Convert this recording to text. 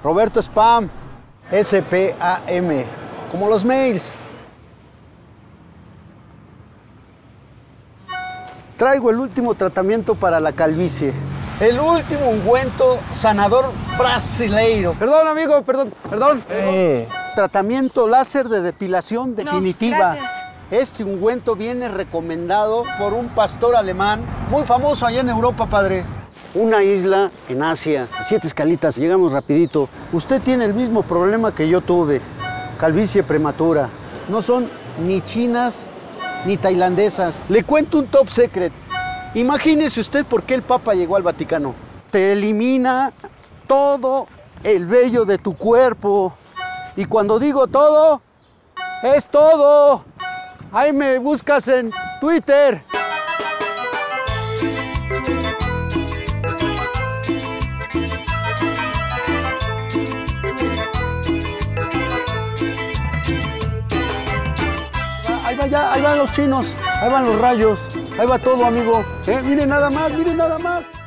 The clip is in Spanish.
Roberto Spam. S-P-A-M. Como los mails. Traigo el último tratamiento para la calvicie. El último ungüento sanador brasileiro. Perdón, amigo, perdón. Tratamiento láser de depilación definitiva. No, gracias. Este ungüento viene recomendado por un pastor alemán muy famoso allá en Europa, padre. Una isla en Asia, 7 escalitas, llegamos rapidito. Usted tiene el mismo problema que yo tuve, calvicie prematura. No son ni chinas ni tailandesas. Le cuento un top secret. Imagínese usted por qué el Papa llegó al Vaticano. Te elimina todo el vello de tu cuerpo. Y cuando digo todo, es todo. Ahí me buscas en Twitter. Ahí van los chinos, ahí van los rayos, ahí va todo, amigo. Miren nada más, miren nada más.